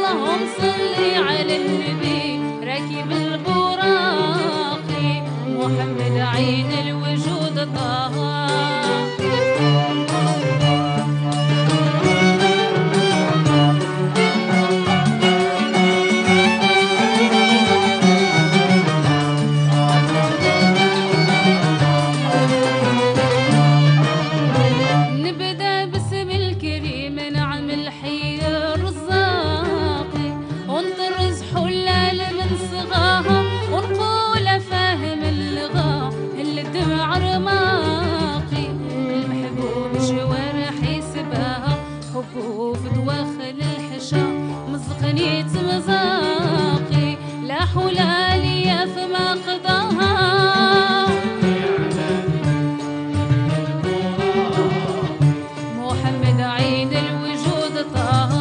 اللهم صل على النبي راكب البراقي محمد عين الوجود طه. مزاقي لا حلالي فما قضاها محمد عين الوجود طه.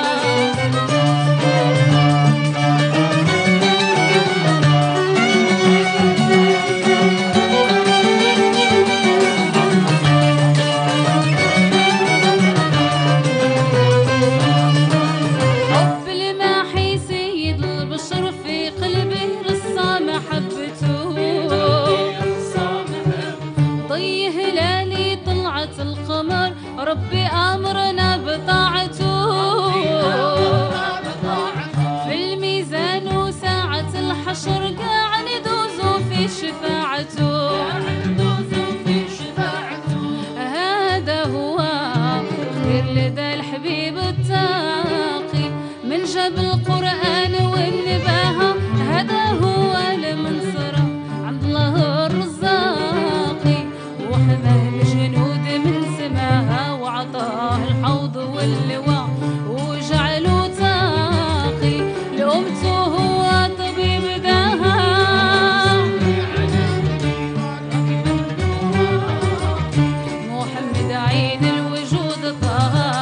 ربي أمرنا بطاعته في الميزان وساعة الحشر قاعد ندوزوا في شفاعته. هذا هو خير لدى الحبيب التاقي من جاب القرآن والنباهة. هذا هو المنصرة عند الله الرزاقي وحماه الجنود من سماها وعطاه الحوض واللواء وجعله تاقي لأمته هو طبيب داها. محمد عين الوجود طه.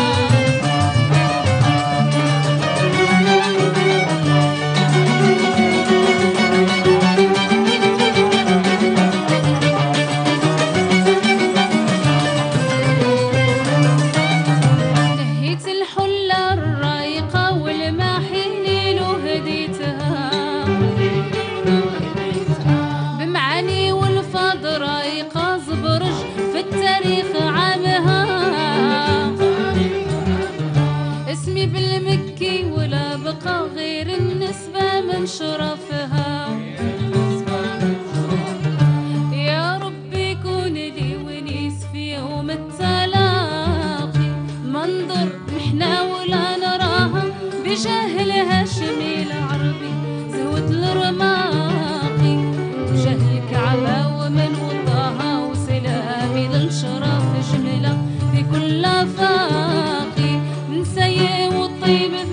بمعاني والفاض رايقة زبرج في التاريخ عامها. اسمي بالمكي ولا بقى غير النسبة من شرفها. يا ربي كون لي ونيس في يوم التلاقي منظر محنا ولا نراها بجاه الهاشمي العربي زهوة الرماقي وجاه الكعبة ومن وطاها وسلامي للشرف جملة في كل آفاقي من سيء والطيب